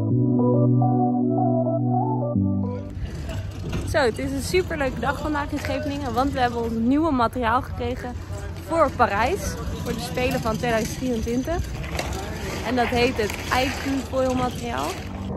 Zo, het is een super leuke dag vandaag in Scheveningen, want we hebben ons nieuwe materiaal gekregen voor Parijs, voor de Spelen van 2024. En dat heet het IQ Foil materiaal.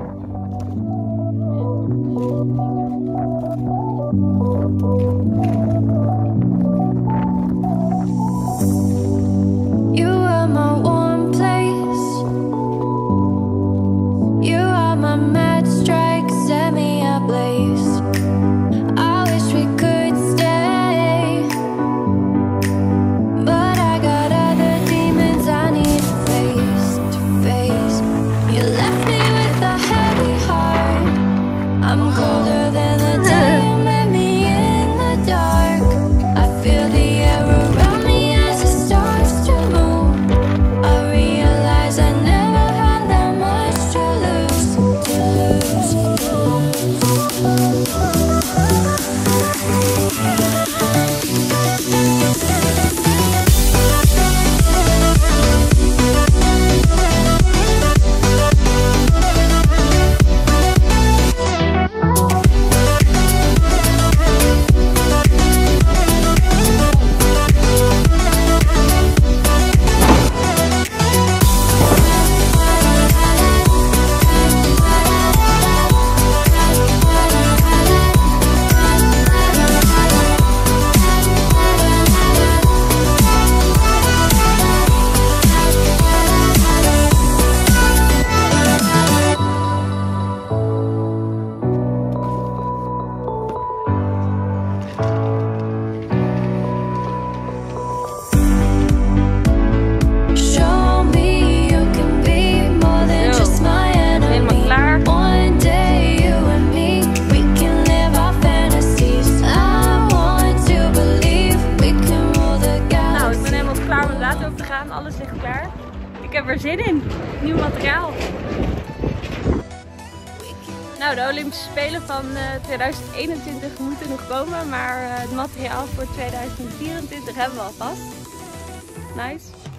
Alles ligt klaar. Ik heb er zin in. Nieuw materiaal. Nou, de Olympische Spelen van 2021 moeten nog komen, maar het materiaal voor 2024 hebben we alvast. Nice.